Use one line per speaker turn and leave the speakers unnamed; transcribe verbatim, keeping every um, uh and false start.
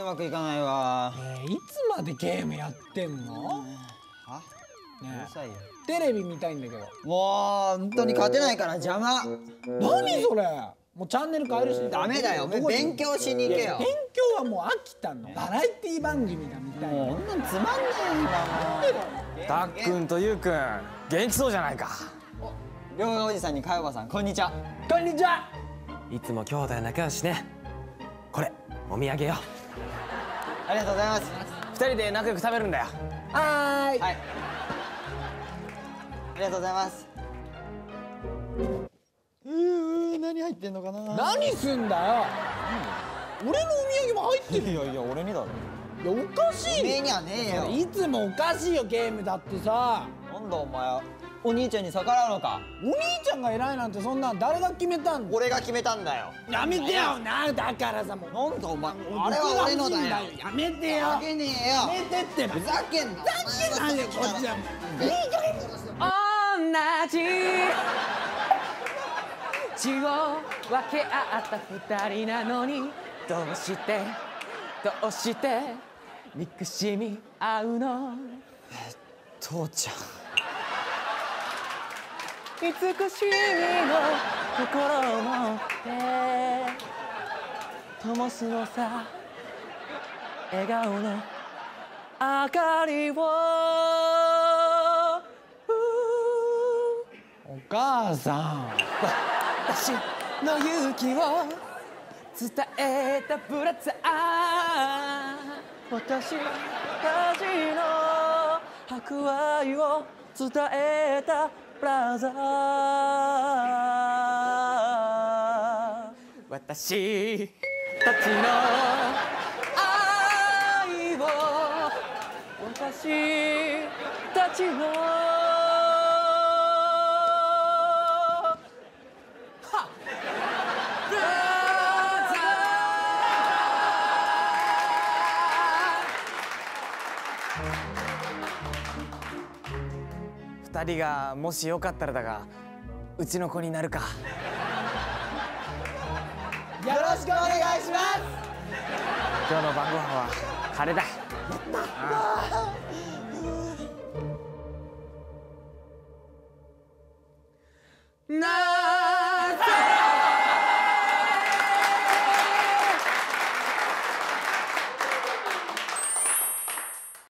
うまくいかないわ。
ねえ、いつまでゲームやってんの？
あ、うる
ね
さいよ。
え、テレビ見たいんだけど。
もう本当に勝てないから邪魔。
何それ？もうチャンネル変えるし。
ダメだよ。
どこに
勉強しに行けよ。
勉強はもう飽きたの。バラエティ番組が見たいの。
もうこんなんつまんねえんだもん。
たっくんとゆうくん元気そうじゃないか。
両側おじさんにかよばさん、こんにちは。
こんにちは。
いつも兄弟仲良しね。これお土産よ。
ありがとうございます。
二人で仲良く食べるんだよ。
はーい。
はい。ありがとうございます。うー、何入ってんのかな。
何すんだよ。俺のお土産も入ってる。
いやいや、俺にだろ。
いや、おかしい。
おめえにはねえよ。
いつもおかしいよ、ゲームだってさ。
なんだお前、お兄ちゃんに逆らうのか。
お兄ちゃんが偉いなんて、そんなん誰が決めたんだ。
俺が決めたんだよ。
やめてよな。だからさ、もう
なんだお前、あれは俺のだよ。
やめてよ。
あげねえよ。
やめてってば。
ふざけんな。
ふざけないで、こっちは。
同じ血を分け合った二人なのに、どうしてどうして憎しみ合うの。
父ちゃん。
慈しみの心を持って灯すのさ、笑顔の明かりを。
お母さん。
私の勇気を伝えたブラザー、私たちの博愛を伝えたブラザー、私たちの愛を、私たちの二人がもしよかったらだが、うちの子になるか。
よろしくお願いします。
今日の晩ご飯はカレーだ。
やった。